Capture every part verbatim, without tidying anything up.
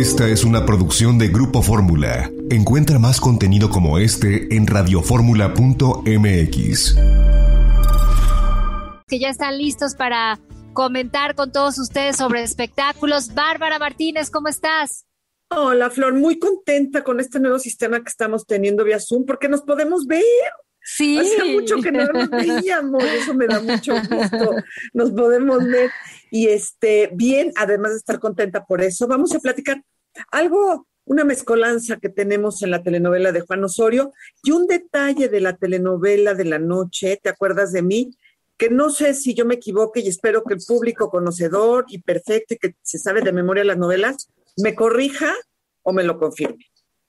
Esta es una producción de Grupo Fórmula. Encuentra más contenido como este en radioformula punto m x. Que ya están listos para comentar con todos ustedes sobre espectáculos. Bárbara Martínez, ¿cómo estás? Hola, Flor, muy contenta con este nuevo sistema que estamos teniendo vía Zoom, porque nos podemos ver. Sí. Hace mucho que no nos veíamos, eso me da mucho gusto. Nos podemos ver. Y este, bien, además de estar contenta por eso, vamos a platicar algo, una mezcolanza que tenemos en la telenovela de Juan Osorio y un detalle de la telenovela de la noche, ¿te acuerdas de mí? Que no sé si yo me equivoque y espero que el público conocedor y perfecto y que se sabe de memoria las novelas me corrija o me lo confirme.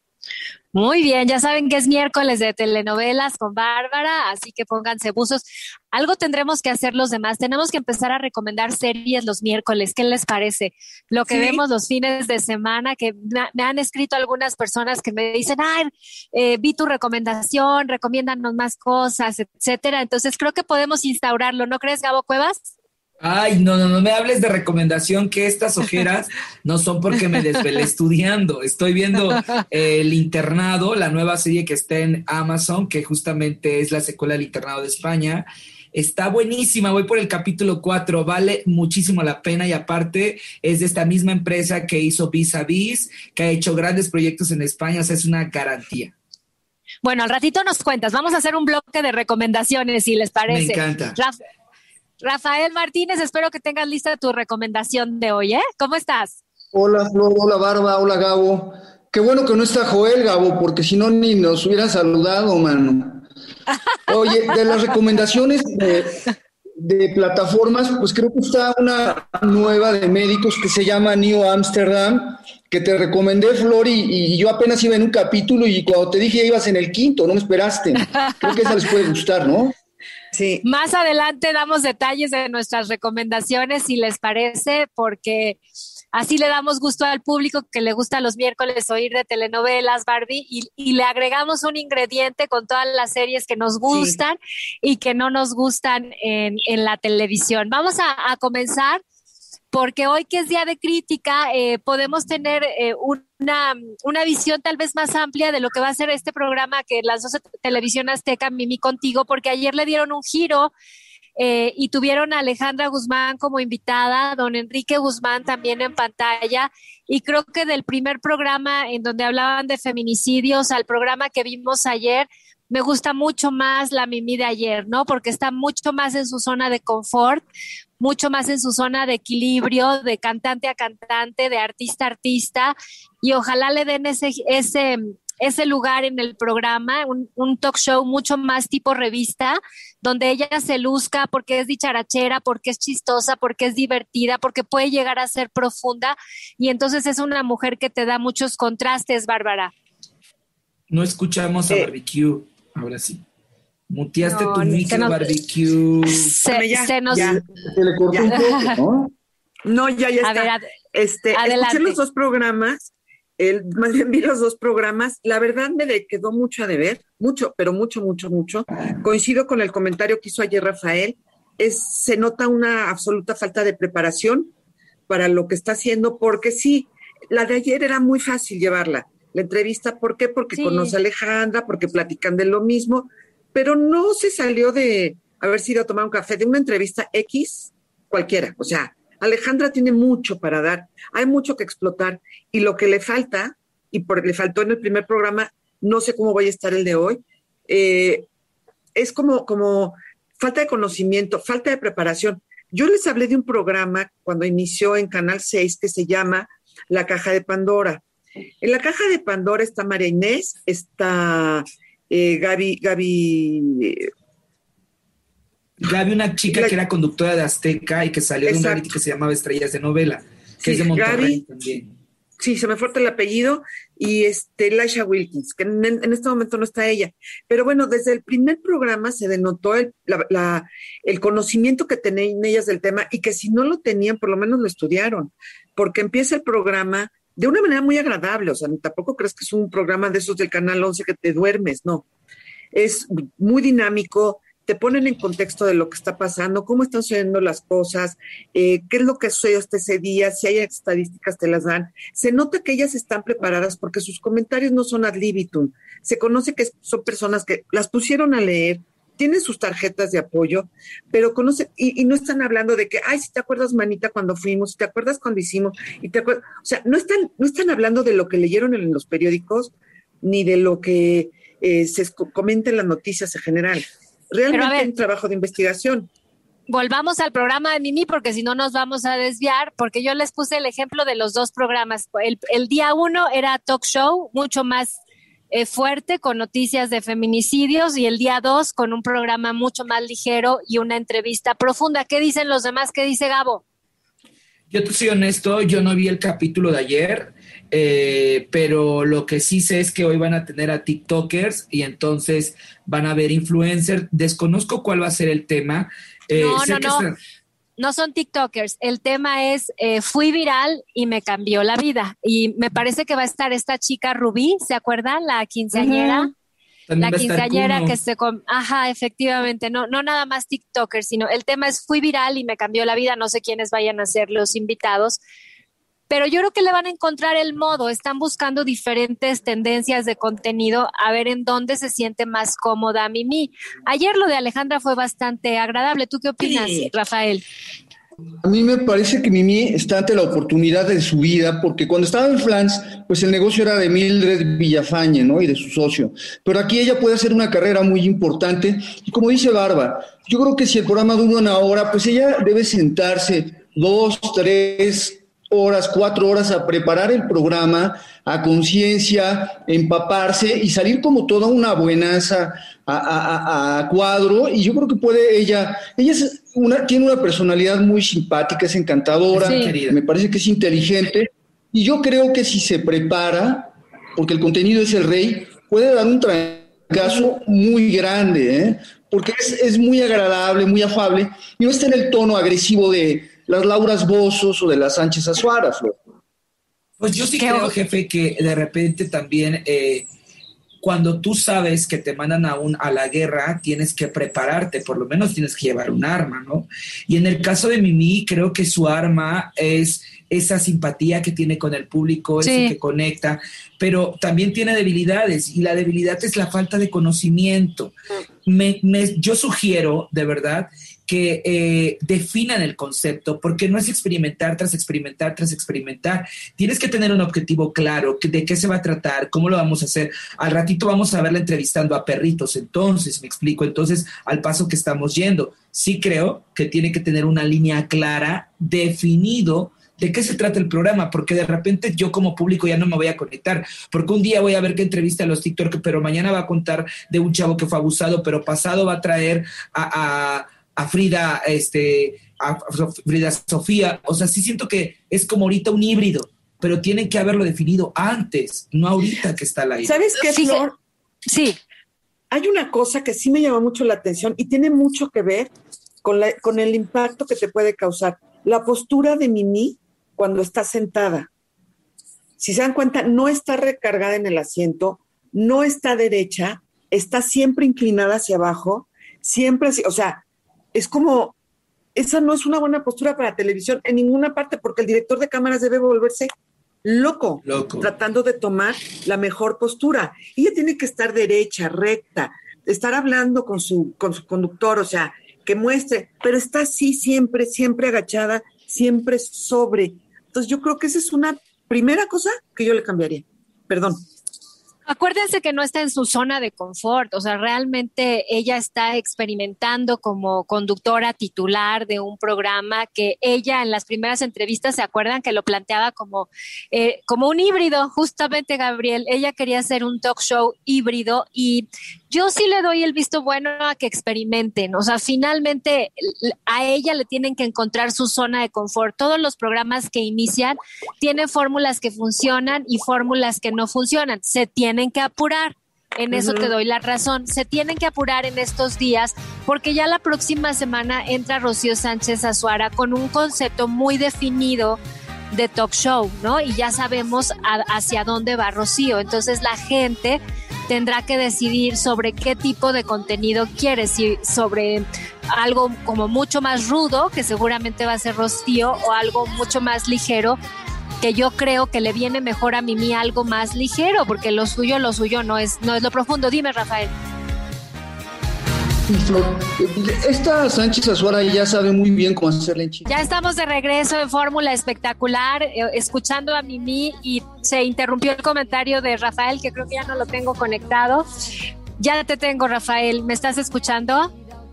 Muy bien, ya saben que es miércoles de telenovelas con Bárbara, así que pónganse buzos. Algo tendremos que hacer los demás, tenemos que empezar a recomendar series los miércoles, ¿qué les parece? Lo que ¿Sí? vemos los fines de semana, que me han escrito algunas personas que me dicen, ay, eh, vi tu recomendación, recomiéndanos más cosas, etcétera. Entonces creo que podemos instaurarlo, ¿no crees, Gabo Cuevas? Ay, no, no, no me hables de recomendación, que estas ojeras no son porque me desvelé estudiando. Estoy viendo eh, El Internado, la nueva serie que está en Amazon, que justamente es la secuela del Internado de España. Está buenísima, voy por el capítulo cuatro, vale muchísimo la pena y aparte es de esta misma empresa que hizo Vis a Vis, que ha hecho grandes proyectos en España, o sea, es una garantía. Bueno, al ratito nos cuentas, vamos a hacer un bloque de recomendaciones, si les parece. Me encanta. Raf- Rafael Martínez, espero que tengas lista tu recomendación de hoy, ¿eh? ¿Cómo estás? Hola, Flor, hola, Barba, hola, Gabo. Qué bueno que no está Joel, Gabo, porque si no ni nos hubieran saludado, mano. Oye, de las recomendaciones de, de plataformas, pues creo que está una nueva de médicos que se llama New Amsterdam, que te recomendé, Flor, y, y yo apenas iba en un capítulo y cuando te dije ya ibas en el quinto, no me esperaste. Creo que esa les puede gustar, ¿no? Sí. Más adelante damos detalles de nuestras recomendaciones, si les parece, porque así le damos gusto al público que le gusta los miércoles oír de telenovelas, Barbie, y, y le agregamos un ingrediente con todas las series que nos gustan sí. y que no nos gustan en, en la televisión. Vamos a, a comenzar, porque hoy que es día de crítica, eh, podemos tener eh, una, una visión tal vez más amplia de lo que va a ser este programa que lanzó Televisión Azteca, Mimi Contigo, porque ayer le dieron un giro eh, y tuvieron a Alejandra Guzmán como invitada, don Enrique Guzmán también en pantalla, y creo que del primer programa en donde hablaban de feminicidios al programa que vimos ayer, me gusta mucho más la Mimi de ayer, ¿no? Porque está mucho más en su zona de confort, mucho más en su zona de equilibrio, de cantante a cantante, de artista a artista, y ojalá le den ese, ese, ese lugar en el programa, un, un talk show mucho más tipo revista, donde ella se luzca porque es dicharachera, porque es chistosa, porque es divertida, porque puede llegar a ser profunda, y entonces es una mujer que te da muchos contrastes, Bárbara. No escuchamos a Barbecue, ahora sí. Muteaste no, tu micro, no, Barbecue. Se, bueno, ya, se nos... ya. Se le cortó un poco, ¿no? No, ya, ya está. A ver, ad- este, adelante. Escuché los dos programas, el, más bien vi los dos programas. La verdad me de, quedó mucho a deber, mucho, pero mucho, mucho, mucho. Coincido con el comentario que hizo ayer Rafael. Es, se nota una absoluta falta de preparación para lo que está haciendo, porque sí, la de ayer era muy fácil llevarla. La entrevista, ¿por qué? Porque sí. Conoce a Alejandra, porque platican de lo mismo, pero no se salió de haber sido a tomar un café, de una entrevista X cualquiera. O sea, Alejandra tiene mucho para dar, hay mucho que explotar, y lo que le falta, y por, le faltó en el primer programa, no sé cómo vaya a estar el de hoy, eh, es como, como falta de conocimiento, falta de preparación. Yo les hablé de un programa cuando inició en Canal seis que se llama La Caja de Pandora. En La Caja de Pandora está María Inés, está eh, Gaby, Gaby... Eh, Gaby, una chica la, que era conductora de Azteca y que salió exacto. de un reality que se llamaba Estrellas de Novela, que sí, es de Monterrey Gaby, también. Sí, se me falta el apellido, y este, Laisha Wilkins, que en, en este momento no está ella. Pero bueno, desde el primer programa se denotó el, la, la, el conocimiento que tenían ellas del tema, y que si no lo tenían, por lo menos lo estudiaron, porque empieza el programa de una manera muy agradable. O sea, tampoco crees que es un programa de esos del Canal once que te duermes, no. Es muy dinámico, te ponen en contexto de lo que está pasando, cómo están sucediendo las cosas, eh, qué es lo que sucedió hasta ese día, si hay estadísticas te las dan. Se nota que ellas están preparadas porque sus comentarios no son ad libitum. Se conoce que son personas que las pusieron a leer, tienen sus tarjetas de apoyo, pero conocen, y, y no están hablando de que, ay, si te acuerdas, manita, cuando fuimos, si te acuerdas cuando hicimos, y te acuerdas, o sea, no están, no están hablando de lo que leyeron en los periódicos, ni de lo que eh, se comenta en las noticias en general. Realmente hay un trabajo de investigación. Volvamos al programa de Mimi, porque si no nos vamos a desviar, porque yo les puse el ejemplo de los dos programas. El, el día uno era talk show, mucho más eh, fuerte, con noticias de feminicidios, y el día dos con un programa mucho más ligero y una entrevista profunda. ¿Qué dicen los demás? ¿Qué dice Gabo? Yo te soy honesto, yo no vi el capítulo de ayer, eh, pero lo que sí sé es que hoy van a tener a TikTokers y entonces van a ver influencers. Desconozco cuál va a ser el tema. Eh, no, sé no, que no. está... No son TikTokers. El tema es, eh, fui viral y me cambió la vida. Y me parece que va a estar esta chica Rubí, ¿se acuerdan? La quinceañera. Uh-huh. La quinceañera que se... Com- Ajá, efectivamente. No, no nada más TikTokers, sino el tema es, fui viral y me cambió la vida. No sé quiénes vayan a ser los invitados. Pero yo creo que le van a encontrar el modo. Están buscando diferentes tendencias de contenido a ver en dónde se siente más cómoda Mimi. Ayer lo de Alejandra fue bastante agradable. ¿Tú qué opinas, sí, Rafael? A mí me parece que Mimi está ante la oportunidad de su vida, porque cuando estaba en Flans, pues el negocio era de Mildred Villafañe, ¿no? Y de su socio. Pero aquí ella puede hacer una carrera muy importante. Y como dice Barba, yo creo que si el programa dura una hora, pues ella debe sentarse dos, tres horas, cuatro horas a preparar el programa a conciencia, empaparse y salir como toda una buenaza a, a, a cuadro. Y yo creo que puede ella, ella es una, tiene una personalidad muy simpática, es encantadora, sí, me parece que es inteligente, y yo creo que si se prepara, porque el contenido es el rey, puede dar un trancazo muy grande, ¿eh? Porque es, es muy agradable, muy afable, y no está en el tono agresivo de las Lauras Bozos o de las Sánchez Azuara, Flor. Pues yo sí creo, jefe, que de repente también eh, cuando tú sabes que te mandan a, un, a la guerra, tienes que prepararte, por lo menos tienes que llevar un arma, ¿no? Y en el caso de Mimi, creo que su arma es esa simpatía que tiene con el público, sí, eso que conecta, pero también tiene debilidades, y la debilidad es la falta de conocimiento. Me, me, yo sugiero, de verdad, que eh, definan el concepto, porque no es experimentar tras experimentar tras experimentar. Tienes que tener un objetivo claro, que, de qué se va a tratar, cómo lo vamos a hacer. Al ratito vamos a verla entrevistando a perritos, entonces, me explico, entonces, al paso que estamos yendo. Sí creo que tiene que tener una línea clara, definido, de qué se trata el programa, porque de repente yo como público ya no me voy a conectar, porque un día voy a ver que entrevista a los TikTok, pero mañana va a contar de un chavo que fue abusado, pero pasado va a traer a... a a Frida, este, a Frida Sofía. O sea, sí siento que es como ahorita un híbrido, pero tienen que haberlo definido antes, no ahorita que está al aire. ¿Sabes qué, Flor? Sí. Hay una cosa que sí me llama mucho la atención y tiene mucho que ver con, la, con el impacto que te puede causar. La postura de Mimi cuando está sentada. Si se dan cuenta, no está recargada en el asiento, no está derecha, está siempre inclinada hacia abajo, siempre así, o sea, es como, esa no es una buena postura para televisión en ninguna parte, porque el director de cámaras debe volverse loco, loco, tratando de tomar la mejor postura. Ella tiene que estar derecha, recta, estar hablando con su, con su conductor, o sea, que muestre, pero está así siempre, siempre agachada, siempre sobre. Entonces yo creo que esa es una primera cosa que yo le cambiaría. Perdón. Acuérdense que no está en su zona de confort, o sea, realmente ella está experimentando como conductora titular de un programa que ella en las primeras entrevistas, ¿se acuerdan que lo planteaba como, eh, como un híbrido? Justamente, Gabriel, ella quería hacer un talk show híbrido y yo sí le doy el visto bueno a que experimenten, o sea, finalmente a ella le tienen que encontrar su zona de confort. Todos los programas que inician tienen fórmulas que funcionan y fórmulas que no funcionan, se tienen que apurar, en eso uh-huh. te doy la razón, se tienen que apurar en estos días porque ya la próxima semana entra Rocío Sánchez Azuara con un concepto muy definido de talk show, ¿no? Y ya sabemos a, hacia dónde va Rocío, entonces la gente tendrá que decidir sobre qué tipo de contenido quiere, si sobre algo como mucho más rudo, que seguramente va a ser Rocío, o algo mucho más ligero, que yo creo que le viene mejor a Mimi algo más ligero, porque lo suyo, lo suyo no es, no es lo profundo. Dime, Rafael. Esta Sánchez Azuara ya sabe muy bien cómo hacerle en Chile. Ya estamos de regreso en Fórmula Espectacular, eh, escuchando a Mimi, y se interrumpió el comentario de Rafael, que creo que ya no lo tengo conectado. Ya te tengo, Rafael, ¿me estás escuchando?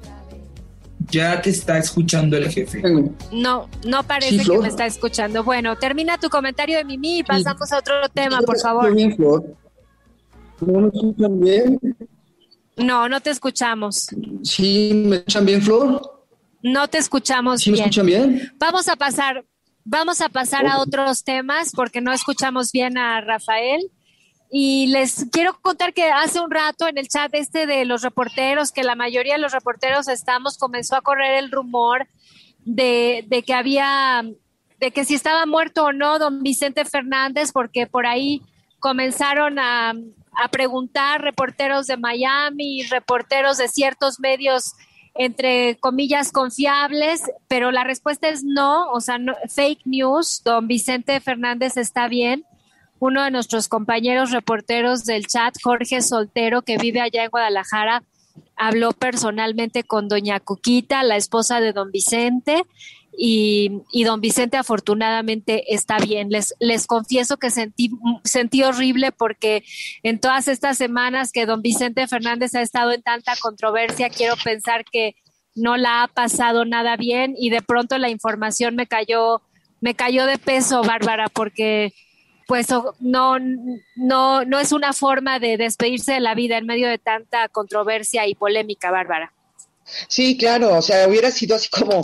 Ya te está escuchando el jefe. No, no parece sí, que me está escuchando. Bueno, termina tu comentario de Mimi y pasamos sí. a otro tema, por favor. Bien, Flor. ¿No me escuchan bien? No, no te escuchamos. ¿Sí me escuchan bien, Flor? No te escuchamos ¿Sí bien. me escuchan bien? Vamos a pasar, vamos a pasar a otros temas porque no escuchamos bien a Rafael. Y les quiero contar que hace un rato en el chat este de los reporteros, que la mayoría de los reporteros estamos, comenzó a correr el rumor de, de que había, de que si estaba muerto o no don Vicente Fernández, porque por ahí comenzaron a... a preguntar reporteros de Miami, reporteros de ciertos medios, entre comillas, confiables, pero la respuesta es no, o sea, no, fake news, don Vicente Fernández está bien. Uno de nuestros compañeros reporteros del chat, Jorge Soltero, que vive allá en Guadalajara, habló personalmente con doña Cuquita, la esposa de don Vicente, Y, y don Vicente afortunadamente está bien. Les, les confieso que sentí, sentí horrible porque en todas estas semanas que don Vicente Fernández ha estado en tanta controversia, quiero pensar que no la ha pasado nada bien, y de pronto la información me cayó, me cayó de peso, Bárbara, porque pues no, no, no es una forma de despedirse de la vida en medio de tanta controversia y polémica, Bárbara. Sí, claro, o sea, hubiera sido así como...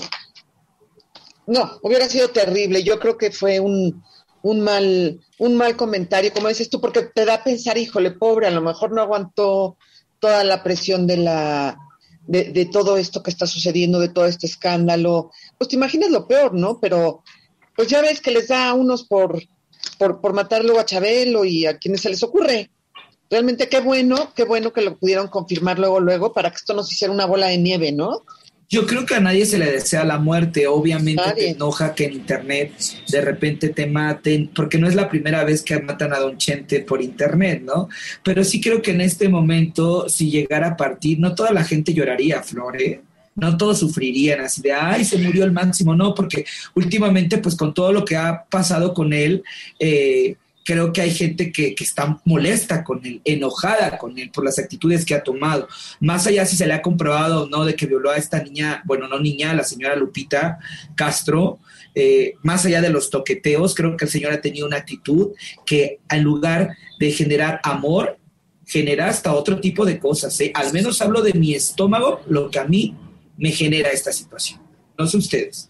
No, hubiera sido terrible. Yo creo que fue un, un mal, un mal comentario, como dices tú, porque te da a pensar, híjole, pobre, a lo mejor no aguantó toda la presión de la, de, de todo esto que está sucediendo, de todo este escándalo. Pues te imaginas lo peor, ¿no? Pero, pues ya ves que les da a unos por, por, por matar luego a Chabelo y a quienes se les ocurre. Realmente qué bueno, qué bueno que lo pudieron confirmar luego, luego, para que esto no se hiciera una bola de nieve, ¿no? Yo creo que a nadie se le desea la muerte. Obviamente nadie. Te enoja que en internet de repente te maten, porque no es la primera vez que matan a don Chente por internet, ¿no? Pero sí creo que en este momento, si llegara a partir, no toda la gente lloraría, Flor, ¿eh? No todos sufrirían así de, ay, se murió el Máximo, no, porque últimamente, pues con todo lo que ha pasado con él, eh, creo que hay gente que, que está molesta con él, enojada con él por las actitudes que ha tomado. Más allá si se le ha comprobado o no de que violó a esta niña, bueno, no niña, la señora Lupita Castro, eh, más allá de los toqueteos, creo que el señor ha tenido una actitud que en lugar de generar amor, genera hasta otro tipo de cosas, ¿eh? Al menos hablo de mi estómago, lo que a mí me genera esta situación. No sé ustedes.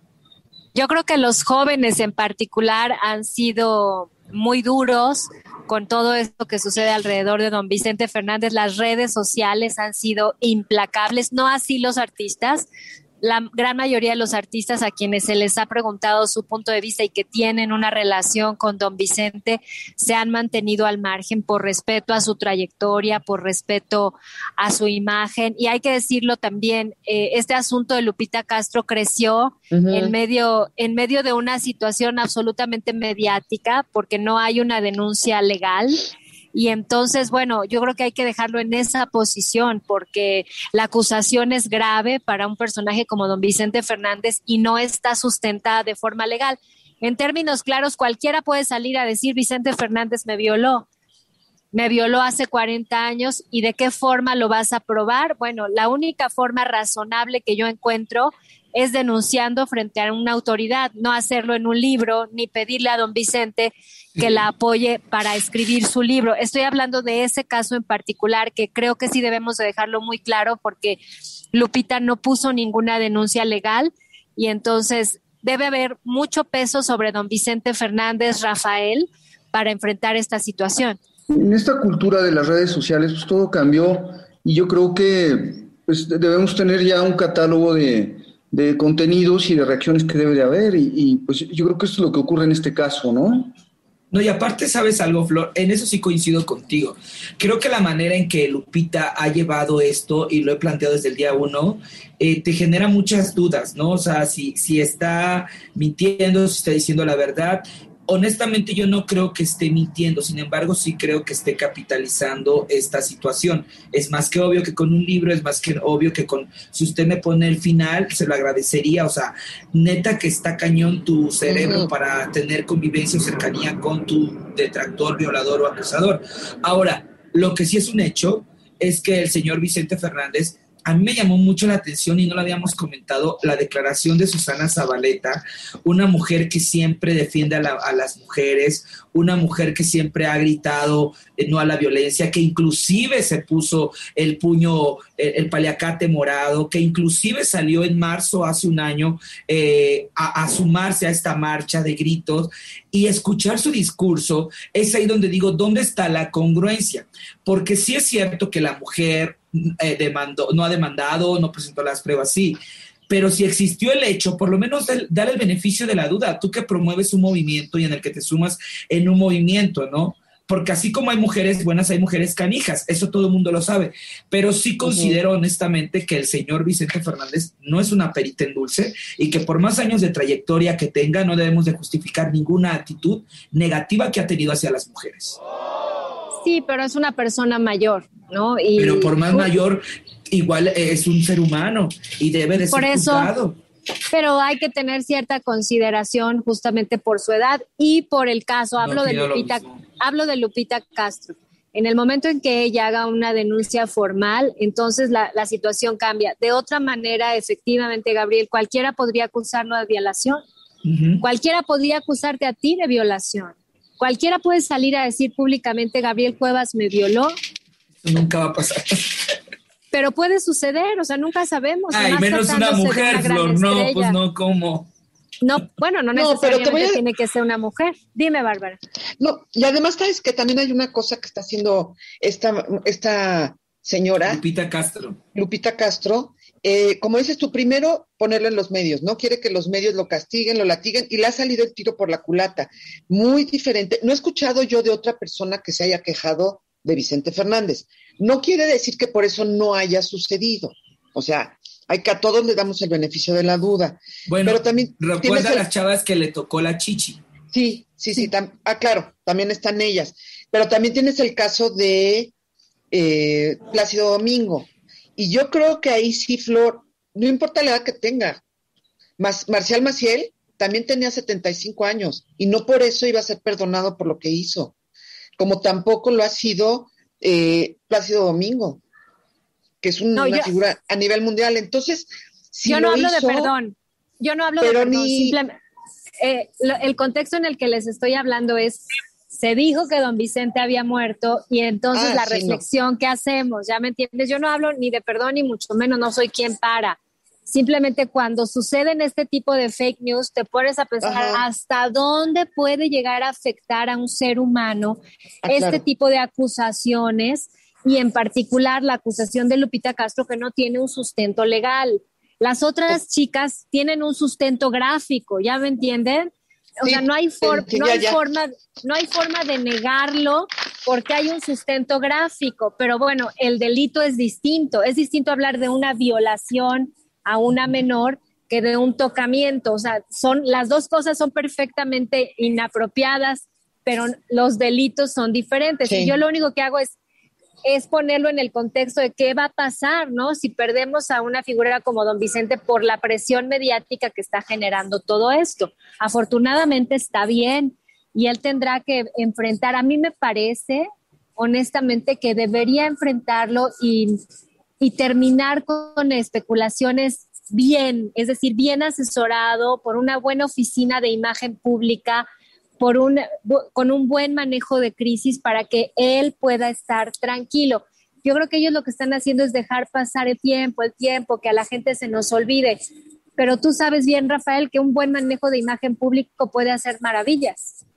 Yo creo que los jóvenes en particular han sido muy duros con todo esto que sucede alrededor de don Vicente Fernández. Las redes sociales han sido implacables, no así los artistas. La gran mayoría de los artistas a quienes se les ha preguntado su punto de vista y que tienen una relación con don Vicente se han mantenido al margen por respeto a su trayectoria, por respeto a su imagen. Y hay que decirlo también, eh, este asunto de Lupita Castro creció uh-huh. en medio, en medio de una situación absolutamente mediática porque no hay una denuncia legal. Y entonces, bueno, yo creo que hay que dejarlo en esa posición porque la acusación es grave para un personaje como don Vicente Fernández y no está sustentada de forma legal. En términos claros, cualquiera puede salir a decir Vicente Fernández me violó, me violó hace cuarenta años, ¿y de qué forma lo vas a probar? Bueno, la única forma razonable que yo encuentro es denunciando frente a una autoridad, no hacerlo en un libro, ni pedirle a don Vicente que la apoye para escribir su libro. Estoy hablando de ese caso en particular, que creo que sí debemos de dejarlo muy claro, porque Lupita no puso ninguna denuncia legal, y entonces debe haber mucho peso sobre don Vicente Fernández, Rafael, para enfrentar esta situación. En esta cultura de las redes sociales, pues todo cambió, y yo creo que pues, debemos tener ya un catálogo de... de contenidos y de reacciones que debe de haber, y, y pues yo creo que esto es lo que ocurre en este caso, ¿no? No, y aparte, ¿sabes algo, Flor? En eso sí coincido contigo. Creo que la manera en que Lupita ha llevado esto, y lo he planteado desde el día uno, eh, te genera muchas dudas, ¿no? O sea, si, si está mintiendo, si está diciendo la verdad. Honestamente, yo no creo que esté mintiendo, sin embargo, sí creo que esté capitalizando esta situación. Es más que obvio que con un libro, es más que obvio que con, si usted me pone el final, se lo agradecería. O sea, neta que está cañón tu cerebro uh-huh. para tener convivencia o cercanía con tu detractor, violador o acusador. Ahora, lo que sí es un hecho es que el señor Vicente Fernández, a mí me llamó mucho la atención y no lo habíamos comentado, la declaración de Susana Zabaleta, una mujer que siempre defiende a, la, a las mujeres, una mujer que siempre ha gritado eh, no a la violencia, que inclusive se puso el puño, el, el paliacate morado, que inclusive salió en marzo hace un año eh, a, a sumarse a esta marcha de gritos, y escuchar su discurso es ahí donde digo, ¿dónde está la congruencia? Porque sí es cierto que la mujer Eh, demandó, no ha demandado, no presentó las pruebas, sí, pero si existió el hecho, por lo menos dar el beneficio de la duda, tú que promueves un movimiento y en el que te sumas en un movimiento, ¿no? Porque así como hay mujeres buenas, hay mujeres canijas, eso todo el mundo lo sabe, pero sí considero uh-huh. honestamente que el señor Vicente Fernández no es una perita en dulce y que por más años de trayectoria que tenga, no debemos de justificar ninguna actitud negativa que ha tenido hacia las mujeres. Sí, pero es una persona mayor, ¿no? Y, pero por más mayor, igual es un ser humano y debe de ser juzgado. Pero hay que tener cierta consideración justamente por su edad y por el caso. Hablo, no, de, Lupita, hablo de Lupita Castro. En el momento en que ella haga una denuncia formal, entonces la, la situación cambia. De otra manera, efectivamente, Gabriel, cualquiera podría acusarlo de violación. Uh-huh. Cualquiera podría acusarte a ti de violación. Cualquiera puede salir a decir públicamente, Gabriel Cuevas me violó. Eso nunca va a pasar. Pero puede suceder, o sea, nunca sabemos. Ay, menos una mujer, una Flor, no, estrella. Pues no, ¿cómo? No, bueno, no, no necesariamente a... tiene que ser una mujer. Dime, Bárbara. No, y además sabes que también hay una cosa que está haciendo esta, esta señora. Lupita Castro. Lupita Castro. Eh, como dices tú, primero ponerlo en los medios, ¿no? Quiere que los medios lo castiguen, lo latiguen, y le ha salido el tiro por la culata. Muy diferente. No he escuchado yo de otra persona que se haya quejado de Vicente Fernández. No quiere decir que por eso no haya sucedido. O sea, hay que a todos le damos el beneficio de la duda. Bueno, pero también recuerda a el... las chavas que le tocó la chichi. Sí, sí, sí. sí tam... Ah, claro, también están ellas. Pero también tienes el caso de eh, Plácido Domingo. Y yo creo que ahí sí, Flor, no importa la edad que tenga. Mas, Marcial Maciel también tenía setenta y cinco años y no por eso iba a ser perdonado por lo que hizo. Como tampoco lo ha sido eh, Plácido Domingo, que es un, no, una yo, figura a nivel mundial. Entonces, si yo no lo hablo hizo, de perdón. Yo no hablo de perdón. Ni... Simplemente, eh, lo, el contexto en el que les estoy hablando es... Se dijo que don Vicente había muerto y entonces ah, la sí, reflexión no. que hacemos, ¿ya me entiendes? Yo no hablo ni de perdón ni mucho menos, no soy quien para. Simplemente cuando suceden este tipo de fake news, te pones a pensar Ajá. hasta dónde puede llegar a afectar a un ser humano ah, este claro. tipo de acusaciones y en particular la acusación de Lupita Castro que no tiene un sustento legal. Las otras chicas tienen un sustento gráfico, ¿ya me entienden? O sí, sea, no hay, for- sí, no, hay ya. Forma, no hay forma de negarlo porque hay un sustento gráfico, pero bueno, el delito es distinto. Es distinto hablar de una violación a una menor que de un tocamiento. O sea, son, las dos cosas son perfectamente inapropiadas, pero los delitos son diferentes. Sí. Y yo lo único que hago es es ponerlo en el contexto de qué va a pasar, ¿no? Si perdemos a una figura como don Vicente por la presión mediática que está generando todo esto. Afortunadamente está bien y él tendrá que enfrentar, a mí me parece, honestamente, que debería enfrentarlo y, y terminar con especulaciones bien, es decir, bien asesorado por una buena oficina de imagen pública, por un, con un buen manejo de crisis para que él pueda estar tranquilo. Yo creo que ellos lo que están haciendo es dejar pasar el tiempo, el tiempo, que a la gente se nos olvide. Pero tú sabes bien, Rafael, que un buen manejo de imagen público puede hacer maravillas.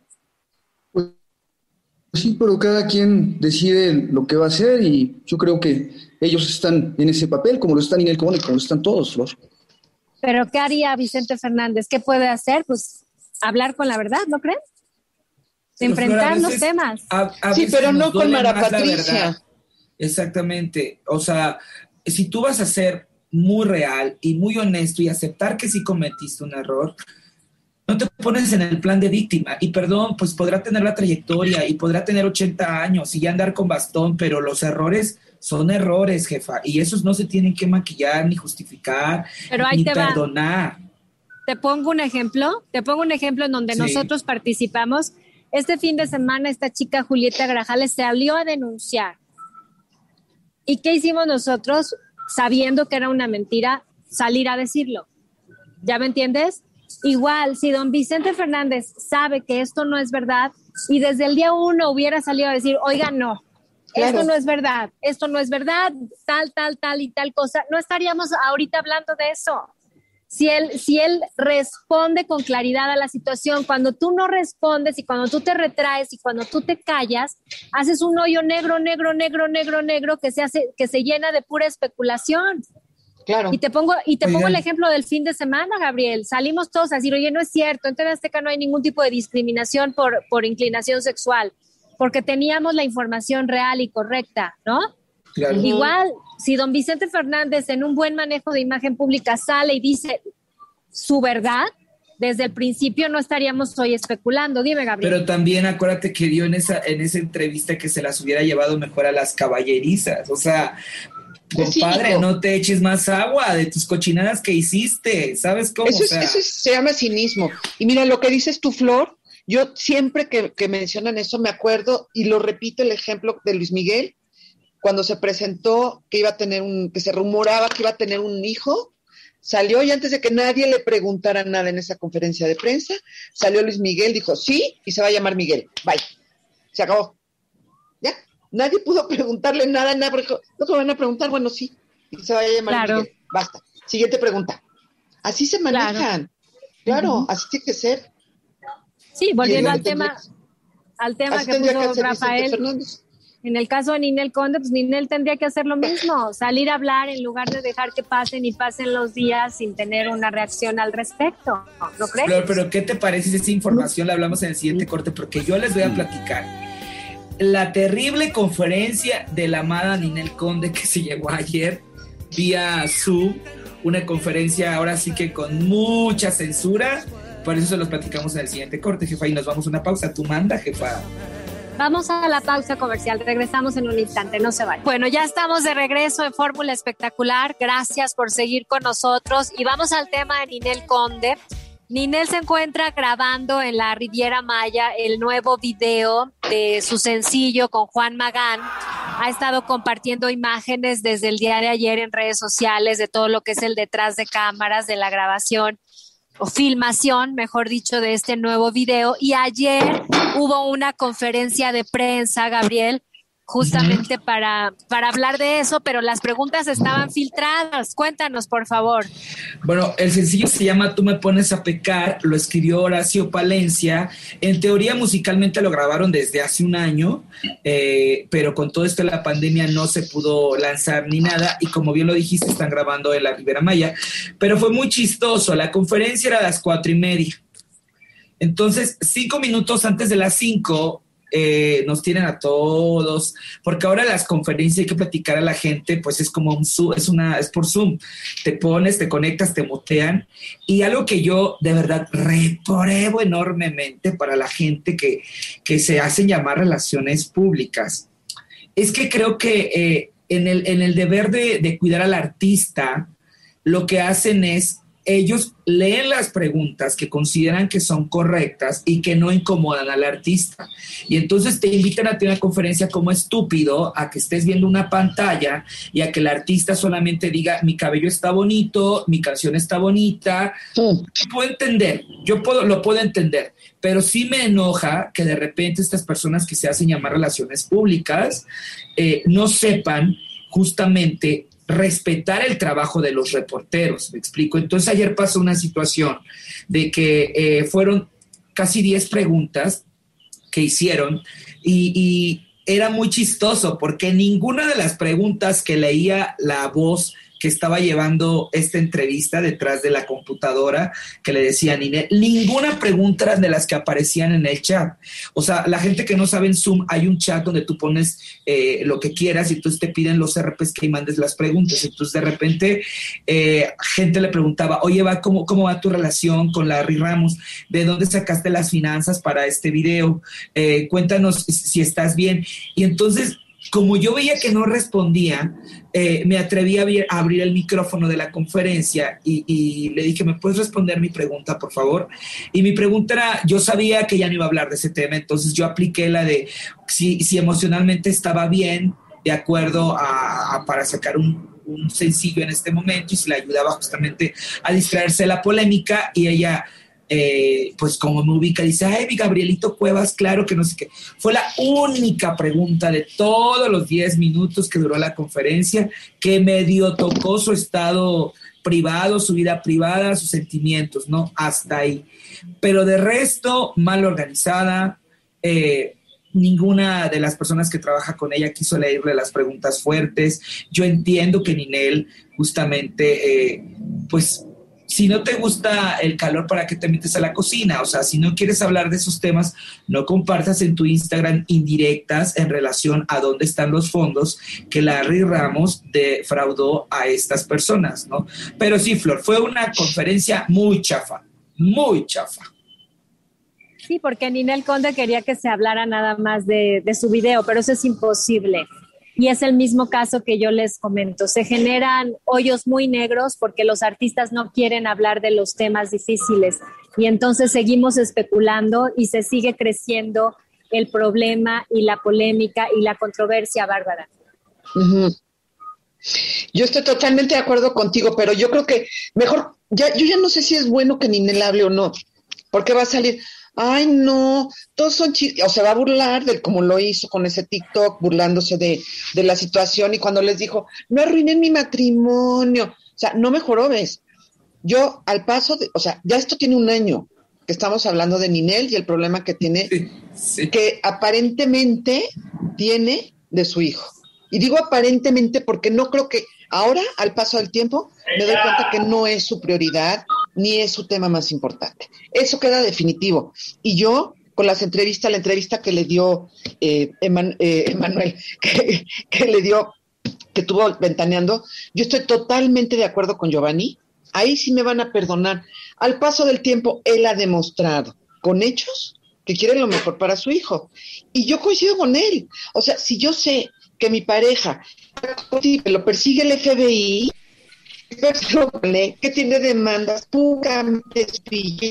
Pues sí, pero cada quien decide lo que va a hacer y yo creo que ellos están en ese papel, como lo está Ninel Conde, como lo están todos, Flor. ¿Pero qué haría Vicente Fernández? ¿Qué puede hacer? Pues hablar con la verdad, ¿no crees? de enfrentar veces, los temas. A, a sí, pero no con Mara Patricia. Exactamente. O sea, si tú vas a ser muy real y muy honesto y aceptar que sí cometiste un error, no te pones en el plan de víctima. Y perdón, pues podrá tener la trayectoria y podrá tener ochenta años y ya andar con bastón, pero los errores son errores, jefa, y esos no se tienen que maquillar ni justificar, pero ahí ni te perdonar. Va. Te pongo un ejemplo, te pongo un ejemplo en donde sí. nosotros participamos. Este fin de semana esta chica Julieta Grajales se salió a denunciar. ¿Y qué hicimos nosotros? Sabiendo que era una mentira, salir a decirlo. ¿Ya me entiendes? Igual, si don Vicente Fernández sabe que esto no es verdad y desde el día uno hubiera salido a decir, oiga, no, claro. esto no es verdad, esto no es verdad, tal, tal, tal y tal cosa, no estaríamos ahorita hablando de eso. Si él, si él responde con claridad a la situación, cuando tú no respondes y cuando tú te retraes y cuando tú te callas, haces un hoyo negro, negro, negro, negro, negro que se hace, que se llena de pura especulación. Claro. Y te pongo, y te pongo el ejemplo del fin de semana, Gabriel. Salimos todos a decir, oye, no es cierto, en T V Azteca no hay ningún tipo de discriminación por, por inclinación sexual, porque teníamos la información real y correcta, ¿no? Claro. Igual, si don Vicente Fernández en un buen manejo de imagen pública sale y dice su verdad, desde el principio no estaríamos hoy especulando. Dime, Gabriel. Pero también acuérdate que dio en esa, en esa entrevista que se las hubiera llevado mejor a las caballerizas. O sea, compadre, sí, no te eches más agua de tus cochinadas que hiciste. ¿Sabes cómo? Eso, o sea, es, eso es, se llama cinismo. Y mira, lo que dices tú, Flor, yo siempre que, que mencionan eso me acuerdo y lo repito el ejemplo de Luis Miguel, cuando se presentó que iba a tener un, que se rumoraba que iba a tener un hijo, salió y antes de que nadie le preguntara nada en esa conferencia de prensa, salió Luis Miguel, dijo sí, y se va a llamar Miguel, bye, se acabó, ya, nadie pudo preguntarle nada, nada, porque no te van a preguntar, bueno, sí, y se va a llamar claro. Miguel, basta, siguiente pregunta, así se manejan, claro, claro uh-huh. así tiene que ser. Sí, volviendo al tema, al tema que puso que Rafael. En el caso de Ninel Conde, pues Ninel tendría que hacer lo mismo, salir a hablar en lugar de dejar que pasen y pasen los días sin tener una reacción al respecto, ¿no crees? Pero, pero ¿qué te parece si esa información la hablamos en el siguiente corte? Porque yo les voy a platicar la terrible conferencia de la amada Ninel Conde que se llevó ayer vía Zoom, una conferencia ahora sí que con mucha censura, por eso se los platicamos en el siguiente corte, jefa, y nos vamos a una pausa. Tú manda, jefa. Vamos a la pausa comercial, regresamos en un instante, no se vayan. Bueno, ya estamos de regreso en Fórmula Espectacular, gracias por seguir con nosotros y vamos al tema de Ninel Conde. Ninel se encuentra grabando en la Riviera Maya el nuevo video de su sencillo con Juan Magán. Ha estado compartiendo imágenes desde el día de ayer en redes sociales de todo lo que es el detrás de cámaras de la grabación o filmación, mejor dicho, de este nuevo video. Y ayer hubo una conferencia de prensa, Gabriel, justamente uh-huh. para, para hablar de eso, pero las preguntas estaban filtradas. Cuéntanos, por favor. Bueno, el sencillo se llama Tú me pones a pecar, lo escribió Horacio Palencia. En teoría, musicalmente lo grabaron desde hace un año, eh, pero con todo esto de la pandemia no se pudo lanzar ni nada, y como bien lo dijiste, están grabando en la Riviera Maya. Pero fue muy chistoso, la conferencia era a las cuatro y media. Entonces, cinco minutos antes de las cinco... Eh, nos tienen a todos, porque ahora las conferencias hay que platicar a la gente, pues es como un Zoom, es una, es por Zoom, te pones, te conectas, te mutean, y algo que yo de verdad repruebo enormemente para la gente que, que se hacen llamar relaciones públicas, es que creo que eh, en, el, en el deber de, de cuidar al artista, lo que hacen es ellos leen las preguntas que consideran que son correctas y que no incomodan al artista. Y entonces te invitan a tener una conferencia como estúpido, a que estés viendo una pantalla y a que el artista solamente diga, mi cabello está bonito, mi canción está bonita. Sí. Puedo entender, yo puedo, lo puedo entender, pero sí me enoja que de repente estas personas que se hacen llamar relaciones públicas eh, no sepan justamente respetar el trabajo de los reporteros, me explico. Entonces ayer pasó una situación de que eh, fueron casi diez preguntas que hicieron y, y era muy chistoso porque ninguna de las preguntas que leía la voz que estaba llevando esta entrevista detrás de la computadora, que le decía a Ninel, ninguna pregunta de las que aparecían en el chat. O sea, la gente que no sabe, en Zoom hay un chat donde tú pones eh, lo que quieras y entonces te piden los R Ps que ahí mandes las preguntas. Entonces, de repente, eh, gente le preguntaba, oye, va, ¿cómo, ¿cómo va tu relación con Larry Ramos? ¿De dónde sacaste las finanzas para este video? Eh, cuéntanos si estás bien. Y entonces, como yo veía que no respondía, eh, me atreví a, abrir, a abrir el micrófono de la conferencia y, y le dije, ¿me puedes responder mi pregunta, por favor? Y mi pregunta era, yo sabía que ya no iba a hablar de ese tema, entonces yo apliqué la de si, si emocionalmente estaba bien, de acuerdo a, a para sacar un, un sencillo en este momento, y si le ayudaba justamente a distraerse de la polémica, y ella... Eh, pues como me ubica, dice, ay, mi Gabrielito Cuevas, claro que no sé qué. Fue la única pregunta de todos los diez minutos que duró la conferencia que medio tocó su estado privado, su vida privada, sus sentimientos, ¿no? Hasta ahí. Pero de resto, mal organizada, eh, ninguna de las personas que trabaja con ella quiso leerle las preguntas fuertes. Yo entiendo que Ninel justamente, eh, pues, si no te gusta el calor, ¿para qué te metes a la cocina? O sea, si no quieres hablar de esos temas, no compartas en tu Instagram indirectas en relación a dónde están los fondos que Larry Ramos defraudó a estas personas, ¿no? Pero sí, Flor, fue una conferencia muy chafa, muy chafa. Sí, porque Ninel Conde quería que se hablara nada más de, de su video, pero eso es imposible. Y es el mismo caso que yo les comento. Se generan hoyos muy negros porque los artistas no quieren hablar de los temas difíciles. Y entonces seguimos especulando y se sigue creciendo el problema y la polémica y la controversia, Bárbara. Uh-huh. Yo estoy totalmente de acuerdo contigo, pero yo creo que mejor, ya, yo ya no sé si es bueno que Ninel hable o no, porque va a salir... Ay, no, todos son chistes, o se va a burlar de como lo hizo con ese TikTok, burlándose de, de la situación, y cuando les dijo, no arruinen mi matrimonio, o sea, no mejoró, ¿ves? Yo, al paso de, o sea, ya esto tiene un año que estamos hablando de Ninel y el problema que tiene, sí, sí. que aparentemente tiene de su hijo. Y digo aparentemente porque no creo que ahora, al paso del tiempo, me doy cuenta que no es su prioridad ni es su tema más importante. Eso queda definitivo. Y yo, con las entrevistas, la entrevista que le dio eh, Eman, eh, Emanuel, que, que le dio, que tuvo Ventaneando, yo estoy totalmente de acuerdo con Giovanni. Ahí sí me van a perdonar. Al paso del tiempo, él ha demostrado, con hechos, que quiere lo mejor para su hijo. Y yo coincido con él. O sea, si yo sé que mi pareja lo persigue el F B I, que tiene demandas públicas,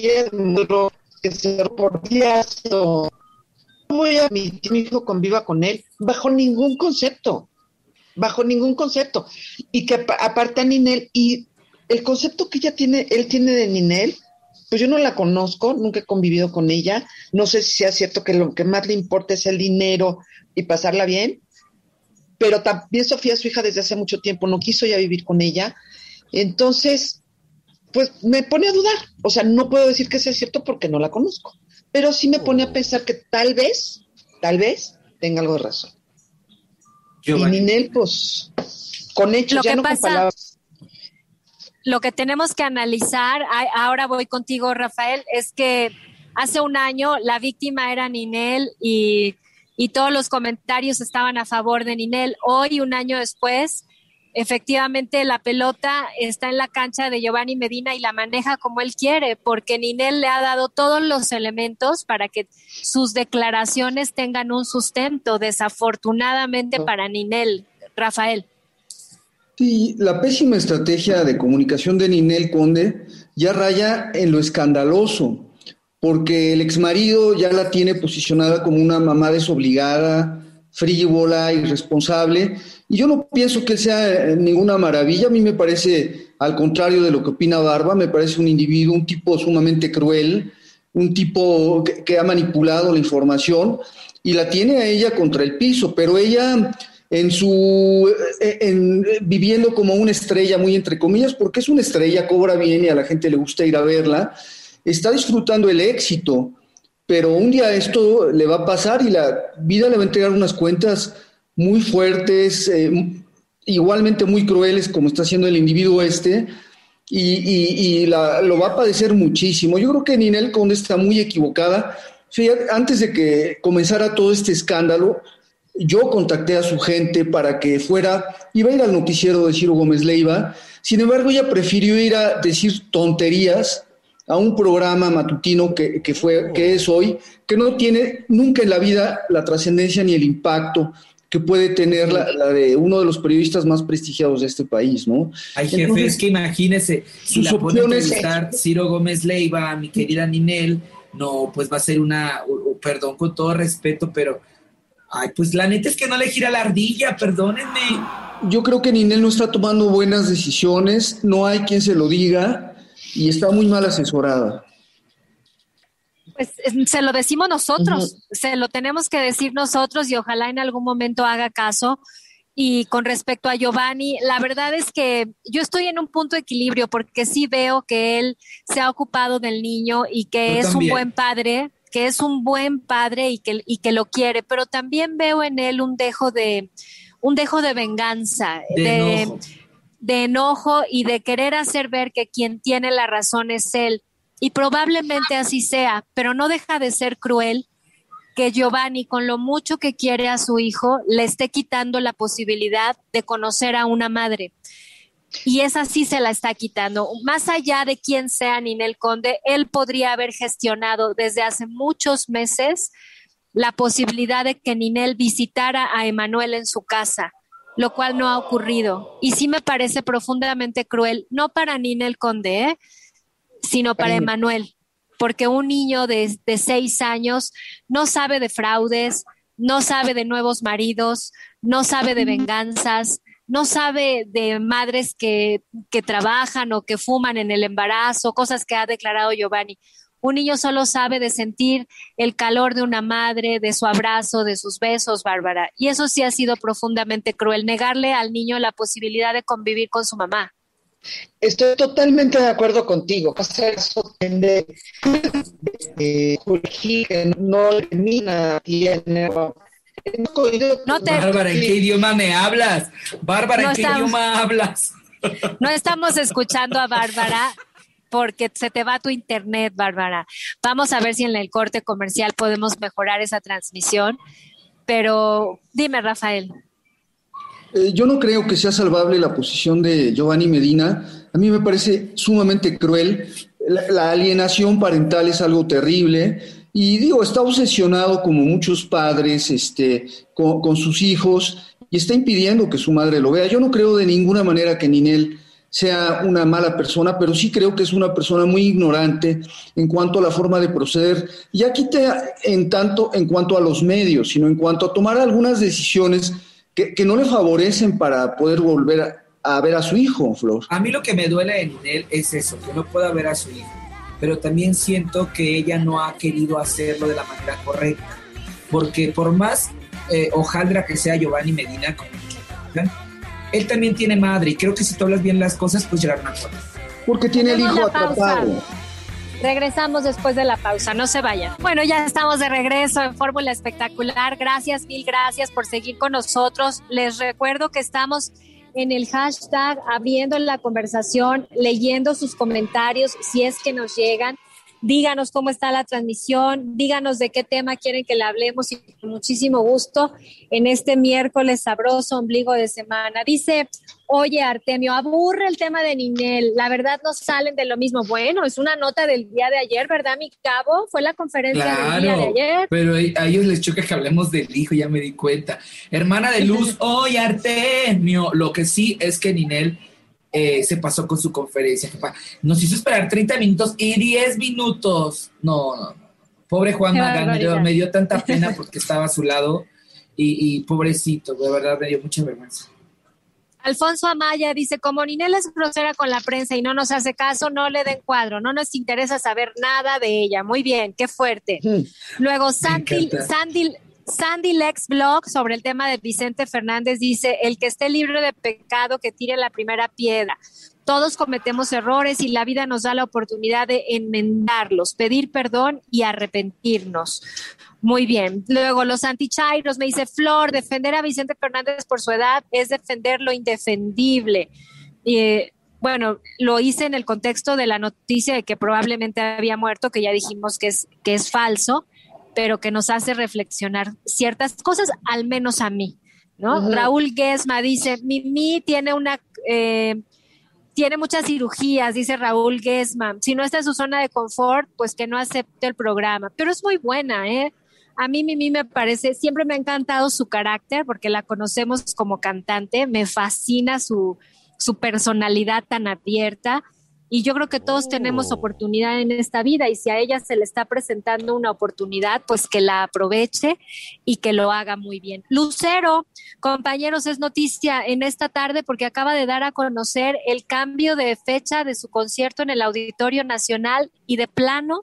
que se reportazo, no voy a admitir que mi hijo conviva con él bajo ningún concepto, bajo ningún concepto. Y que aparte a Ninel, y el concepto que ella tiene, él tiene de Ninel, pues yo no la conozco, nunca he convivido con ella, no sé si sea cierto que lo que más le importa es el dinero y pasarla bien, pero también Sofía, su hija, desde hace mucho tiempo no quiso ya vivir con ella. Entonces, pues me pone a dudar. O sea, no puedo decir que sea cierto porque no la conozco, pero sí me pone a pensar que tal vez, tal vez tenga algo de razón. Yo, y vale. Ninel, pues, con hechos, lo ya que no pasa, con palabras. Lo que tenemos que analizar, ahora voy contigo, Rafael, es que hace un año la víctima era Ninel y... y todos los comentarios estaban a favor de Ninel. Hoy, un año después, efectivamente la pelota está en la cancha de Giovanni Medina y la maneja como él quiere, porque Ninel le ha dado todos los elementos para que sus declaraciones tengan un sustento, desafortunadamente para Ninel. Rafael. Sí, la pésima estrategia de comunicación de Ninel Conde ya raya en lo escandaloso, porque el exmarido ya la tiene posicionada como una mamá desobligada, frívola, irresponsable, y yo no pienso que sea ninguna maravilla. A mí me parece, al contrario de lo que opina Barba, me parece un individuo, un tipo sumamente cruel, un tipo que, que ha manipulado la información y la tiene a ella contra el piso, pero ella en su en, viviendo como una estrella, muy entre comillas, porque es una estrella, cobra bien y a la gente le gusta ir a verla, está disfrutando el éxito, pero un día esto le va a pasar y la vida le va a entregar unas cuentas muy fuertes, eh, igualmente muy crueles como está haciendo el individuo este, y, y, y la, lo va a padecer muchísimo. Yo creo que Ninel Conde está muy equivocada. Fíjate, antes de que comenzara todo este escándalo, yo contacté a su gente para que fuera, iba a ir al noticiero de Ciro Gómez Leiva, sin embargo ella prefirió ir a decir tonterías a un programa matutino que, que, fue, que es hoy, que no tiene nunca en la vida la trascendencia ni el impacto que puede tener la, la de uno de los periodistas más prestigiados de este país, ¿no? Ay, jefe, entonces, es que imagínese, si la pone a entrevistar Ciro Gómez Leiva, mi querida Ninel, no, pues va a ser una, perdón, con todo respeto, pero, ay, pues la neta es que no le gira la ardilla, perdónenme. Yo creo que Ninel no está tomando buenas decisiones, no hay quien se lo diga, y está muy mal asesorada. Pues se lo decimos nosotros, Uh-huh. se lo tenemos que decir nosotros y ojalá en algún momento haga caso. Y con respecto a Giovanni, la verdad es que yo estoy en un punto de equilibrio porque sí veo que él se ha ocupado del niño y que Yo es también. un buen padre, que es un buen padre y que, y que lo quiere, pero también veo en él un dejo de, un dejo de venganza, De de, enojo. de enojo y de querer hacer ver que quien tiene la razón es él. Y probablemente así sea, pero no deja de ser cruel que Giovanni, con lo mucho que quiere a su hijo, le esté quitando la posibilidad de conocer a una madre. Y esa sí se la está quitando. Más allá de quién sea Ninel Conde, él podría haber gestionado desde hace muchos meses la posibilidad de que Ninel visitara a Emanuel en su casa, lo cual no ha ocurrido. Y sí me parece profundamente cruel, no para Ninel Conde, ¿eh? sino para Emanuel, porque un niño de, de seis años no sabe de fraudes, no sabe de nuevos maridos, no sabe de venganzas, no sabe de madres que, que trabajan o que fuman en el embarazo, cosas que ha declarado Giovanni. Un niño solo sabe de sentir el calor de una madre, de su abrazo, de sus besos, Bárbara. Y eso sí ha sido profundamente cruel, negarle al niño la posibilidad de convivir con su mamá. Estoy totalmente de acuerdo contigo. Eso tiende de corregir que no elimina tiene. No te- Bárbara, ¿en qué idioma me hablas? Bárbara, No ¿en qué estamos- idioma hablas? No estamos escuchando a Bárbara porque se te va tu internet, Bárbara. Vamos a ver si en el corte comercial podemos mejorar esa transmisión. Pero dime, Rafael. Eh, yo no creo que sea salvable la posición de Giovanni Medina. A mí me parece sumamente cruel. La, la alienación parental es algo terrible. Y digo, está obsesionado como muchos padres este, con, con sus hijos y está impidiendo que su madre lo vea. Yo no creo de ninguna manera que Ninel sea una mala persona, pero sí creo que es una persona muy ignorante en cuanto a la forma de proceder. Y aquí te, en tanto en cuanto a los medios, sino en cuanto a tomar algunas decisiones Que, que no le favorecen para poder volver a, a ver a su hijo, Flor. A mí lo que me duele de Ninel es eso, que no pueda ver a su hijo. Pero también siento que ella no ha querido hacerlo de la manera correcta. Porque por más eh, hojaldra que sea Giovanni Medina, como digan, él también tiene madre. Y creo que si tú hablas bien las cosas, pues llegar a un acuerdo. Porque tiene el Hacemos hijo la pausa. atrapado. Regresamos después de la pausa, no se vayan. Bueno, ya estamos de regreso en Fórmula Espectacular. Gracias, mil gracias por seguir con nosotros. Les recuerdo que estamos en el hashtag abriendo la conversación, leyendo sus comentarios, si es que nos llegan. Díganos cómo está la transmisión, díganos de qué tema quieren que le hablemos y con muchísimo gusto en este miércoles sabroso, ombligo de semana. Dice, oye Artemio, aburre el tema de Ninel, la verdad no salen de lo mismo. Bueno, es una nota del día de ayer, ¿verdad, mi cabo? Fue la conferencia del día de ayer. Pero a ellos les choca que hablemos del hijo, ya me di cuenta. Hermana de luz, oye Artemio, lo que sí es que Ninel Eh, se pasó con su conferencia. Nos hizo esperar treinta minutos y diez minutos. No, no, no. Pobre Juan Qué Magán, me dio, barbaridad. me dio tanta pena porque estaba a su lado y, y pobrecito, de verdad me dio mucha vergüenza. Alfonso Amaya dice, como Ninel es grosera con la prensa y no nos hace caso, no le den cuadro, no nos interesa saber nada de ella. Muy bien, qué fuerte. Hmm. Luego Sandy, encanta. Sandy, Sandy Lex Blog sobre el tema de Vicente Fernández dice, el que esté libre de pecado que tire la primera piedra. Todos cometemos errores y la vida nos da la oportunidad de enmendarlos, pedir perdón y arrepentirnos. Muy bien. Luego, los antichairos, me dice Flor, defender a Vicente Fernández por su edad es defender lo indefendible. Y eh, bueno, lo hice en el contexto de la noticia de que probablemente había muerto, que ya dijimos que es, que es falso, pero que nos hace reflexionar ciertas cosas, al menos a mí, ¿no? Uh-huh. Raúl Guesma dice, Mimi tiene una... Eh, tiene muchas cirugías, dice Raúl Guesma. Si no está en su zona de confort, pues que no acepte el programa. Pero es muy buena, ¿eh? A mí Mimi me parece, siempre me ha encantado su carácter, porque la conocemos como cantante. Me fascina su, su personalidad tan abierta. Y yo creo que todos oh. tenemos oportunidad en esta vida, y si a ella se le está presentando una oportunidad, pues que la aproveche y que lo haga muy bien. Lucero, compañeros, es noticia en esta tarde porque acaba de dar a conocer el cambio de fecha de su concierto en el Auditorio Nacional, y de plano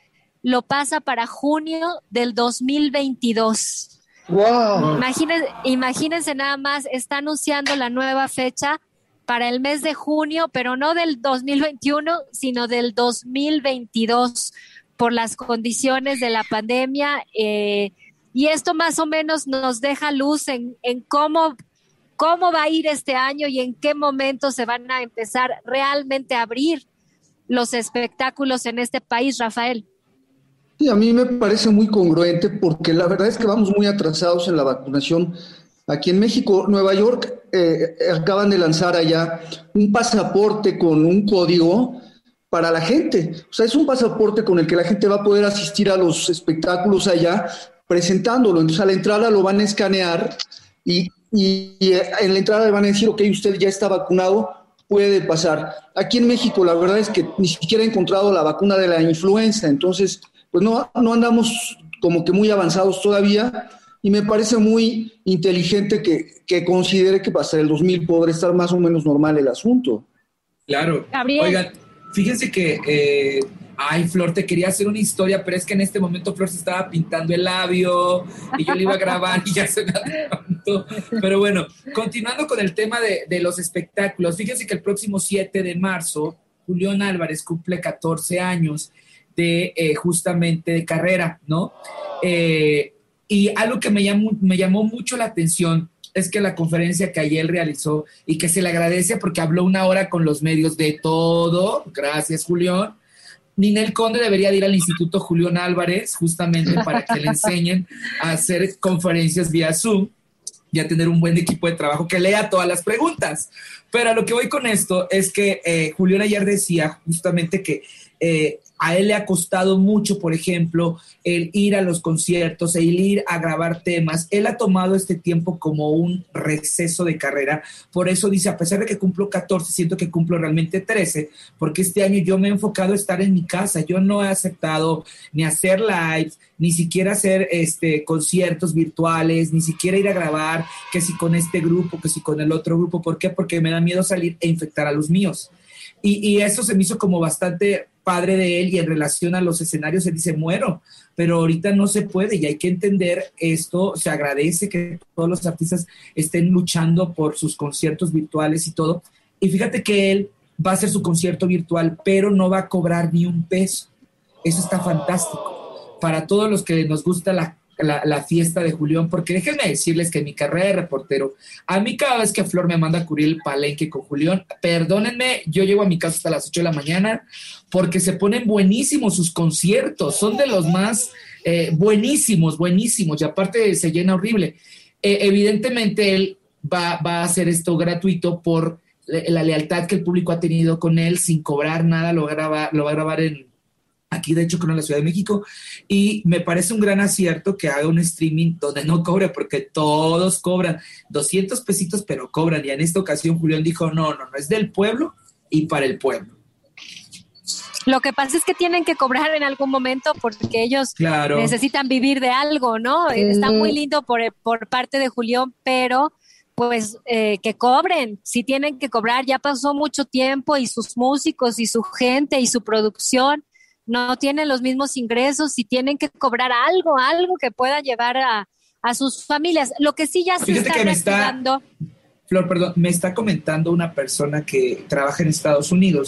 lo pasa para junio del dos mil veintidós. Wow. Imagínense, imagínense nada más, está anunciando la nueva fecha para el mes de junio, pero no del dos mil veintiuno, sino del dos mil veintidós, por las condiciones de la pandemia. Eh, y esto más o menos nos deja luz en, en cómo, cómo va a ir este año y en qué momento se van a empezar realmente a abrir los espectáculos en este país, Rafael. Sí, a mí me parece muy congruente, porque la verdad es que vamos muy atrasados en la vacunación. Aquí en México, Nueva York, eh, acaban de lanzar allá un pasaporte con un código para la gente. O sea, es un pasaporte con el que la gente va a poder asistir a los espectáculos allá presentándolo. Entonces, a la entrada lo van a escanear y, y, y en la entrada le van a decir, ok, usted ya está vacunado, puede pasar. Aquí en México, la verdad es que ni siquiera he encontrado la vacuna de la influenza. Entonces, pues no, no andamos como que muy avanzados todavía. Y me parece muy inteligente que, que considere que hasta el dos mil podrá estar más o menos normal el asunto. Claro. Gabriel. Oigan, fíjense que, eh, ay, Flor, te quería hacer una historia, pero es que en este momento Flor se estaba pintando el labio y yo le iba a grabar y ya se me adelantó. Pero bueno, continuando con el tema de, de los espectáculos, fíjense que el próximo siete de marzo, Julián Álvarez cumple catorce años de eh, justamente de carrera, ¿no? Eh, Y algo que me llamó, me llamó mucho la atención es que la conferencia que ayer realizó, y que se le agradece porque habló una hora con los medios de todo, gracias Julián, Ninel Conde debería de ir al Instituto Julián Álvarez justamente para que le enseñen a hacer conferencias vía Zoom y a tener un buen equipo de trabajo que lea todas las preguntas. Pero a lo que voy con esto es que eh, Julián ayer decía justamente que eh, a él le ha costado mucho, por ejemplo, el ir a los conciertos, el ir a grabar temas. Él ha tomado este tiempo como un receso de carrera. Por eso dice, a pesar de que cumplo catorce, siento que cumplo realmente trece, porque este año yo me he enfocado a estar en mi casa. Yo no he aceptado ni hacer lives, ni siquiera hacer este, conciertos virtuales, ni siquiera ir a grabar, que si con este grupo, que si con el otro grupo. ¿Por qué? Porque me da miedo salir e infectar a los míos. Y, y eso se me hizo como bastante padre de él, y en relación a los escenarios él dice, muero, pero ahorita no se puede y hay que entender esto. Se agradece que todos los artistas estén luchando por sus conciertos virtuales y todo, y fíjate que él va a hacer su concierto virtual, pero no va a cobrar ni un peso. Eso está fantástico para todos los que nos gusta la La, la fiesta de Julián, porque déjenme decirles que en mi carrera de reportero, a mí cada vez que Flor me manda a cubrir el palenque con Julián, perdónenme, yo llego a mi casa hasta las ocho de la mañana, porque se ponen buenísimos sus conciertos, son de los más eh, buenísimos, buenísimos, y aparte se llena horrible. Eh, evidentemente él va, va a hacer esto gratuito por la lealtad que el público ha tenido con él, sin cobrar nada, lo, graba, lo va a grabar en aquí, de hecho, con la Ciudad de México, y me parece un gran acierto que haga un streaming donde no cobre, porque todos cobran doscientos pesitos, pero cobran, y en esta ocasión Julián dijo, no, no, no, es del pueblo y para el pueblo. Lo que pasa es que tienen que cobrar en algún momento porque ellos claro. necesitan vivir de algo, ¿no? Mm. Está muy lindo por, por parte de Julián, pero pues eh, que cobren, si tienen que cobrar, ya pasó mucho tiempo y sus músicos y su gente y su producción no tienen los mismos ingresos y tienen que cobrar algo, algo que pueda llevar a, a sus familias. Lo que sí ya se Fíjate está reactivando. Flor, perdón, me está comentando una persona que trabaja en Estados Unidos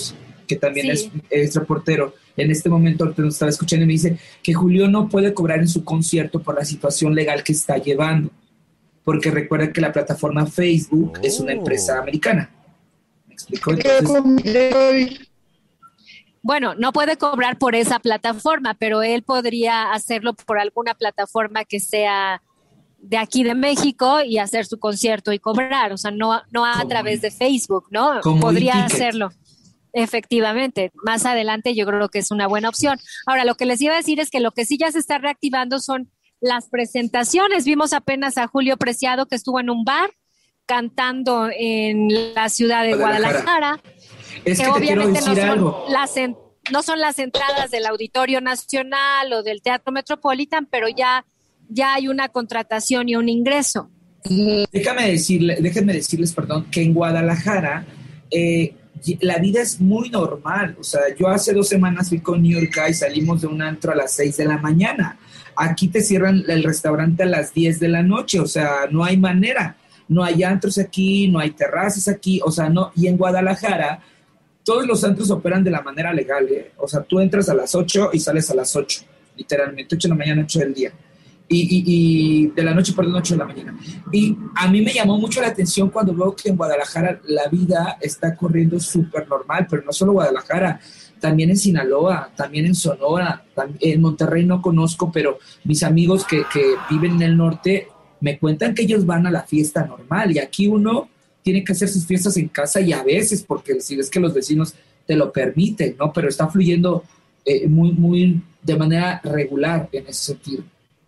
que también Sí. es, es reportero, en este momento ahorita nos estaba escuchando y me dice que Julio no puede cobrar en su concierto por la situación legal que está llevando, porque recuerda que la plataforma Facebook oh. es una empresa americana. ¿Me explico? Entonces, bueno, no puede cobrar por esa plataforma, pero él podría hacerlo por alguna plataforma que sea de aquí de México y hacer su concierto y cobrar, o sea, no, no a como, través de Facebook, ¿no? Podría hacerlo. Efectivamente, más adelante yo creo que es una buena opción. Ahora, lo que les iba a decir es que lo que sí ya se está reactivando son las presentaciones. Vimos apenas a Julio Preciado que estuvo en un bar cantando en la ciudad de Guadalajara. Guadalajara es que, que obviamente no son, algo. Las, no son las entradas del Auditorio Nacional o del Teatro Metropolitan, pero ya, ya hay una contratación y un ingreso. Déjame decirle, déjenme decirles, perdón, que en Guadalajara eh, la vida es muy normal. O sea, yo hace dos semanas fui con New York y salimos de un antro a las seis de la mañana. Aquí te cierran el restaurante a las diez de la noche, o sea, no hay manera. No hay antros aquí, no hay terrazas aquí, o sea, no. Y en Guadalajara, todos los antros operan de la manera legal, ¿eh? O sea, tú entras a las ocho y sales a las ocho, literalmente, ocho de la mañana, ocho del día. Y, y, y de la noche, perdón, ocho de la mañana. Y a mí me llamó mucho la atención cuando veo que en Guadalajara la vida está corriendo súper normal, pero no solo Guadalajara, también en Sinaloa, también en Sonora, también en Monterrey no conozco, pero mis amigos que, que viven en el norte me cuentan que ellos van a la fiesta normal y aquí uno tiene que hacer sus fiestas en casa y a veces, porque si ves que los vecinos te lo permiten, ¿no? Pero está fluyendo eh, muy, muy de manera regular en ese sentido.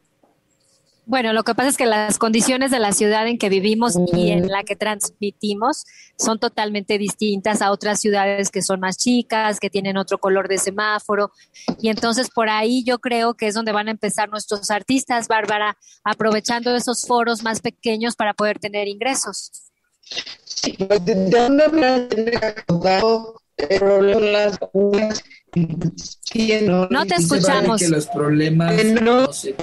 Bueno, lo que pasa es que las condiciones de la ciudad en que vivimos y en la que transmitimos son totalmente distintas a otras ciudades que son más chicas, que tienen otro color de semáforo. Y entonces por ahí yo creo que es donde van a empezar nuestros artistas, Bárbara, aprovechando esos foros más pequeños para poder tener ingresos. Sí, pues de, de una manera tener acordado el problema de las vacunas. Sí, no, no te escuchamos. Que los problemas no, no sé.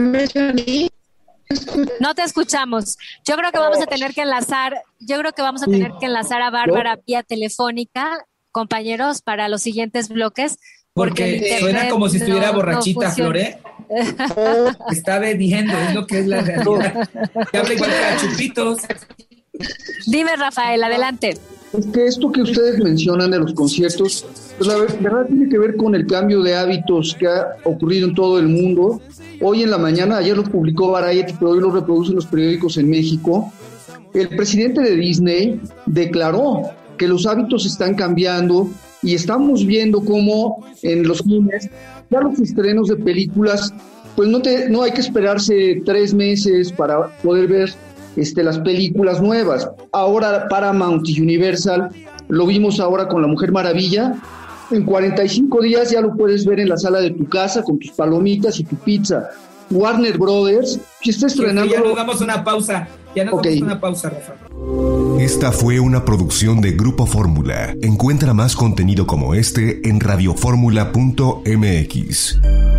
No te escuchamos. Yo creo que vamos a tener que enlazar, yo creo que vamos a tener que enlazar a Bárbara vía telefónica, compañeros, para los siguientes bloques. Porque, porque suena como si estuviera no, borrachita, no Flore. Está bebiendo, es lo que es la realidad. Que habla igual que a Chupitos. Dime, Rafael, adelante. Es que esto que ustedes mencionan de los conciertos, pues la verdad tiene que ver con el cambio de hábitos que ha ocurrido en todo el mundo. Hoy en la mañana, ayer lo publicó Variety, pero hoy lo reproducen los periódicos en México, el presidente de Disney declaró que los hábitos están cambiando y estamos viendo cómo en los cines, ya los estrenos de películas, pues no, te, no hay que esperarse tres meses para poder ver este, las películas nuevas. Ahora Paramount y Universal, lo vimos ahora con La Mujer Maravilla, en cuarenta y cinco días ya lo puedes ver en la sala de tu casa con tus palomitas y tu pizza. Warner Brothers, que está estrenando... Ya nos damos una pausa, ya nos okay. damos una pausa, Rafa. Esta fue una producción de Grupo Fórmula. Encuentra más contenido como este en radioformula punto m x.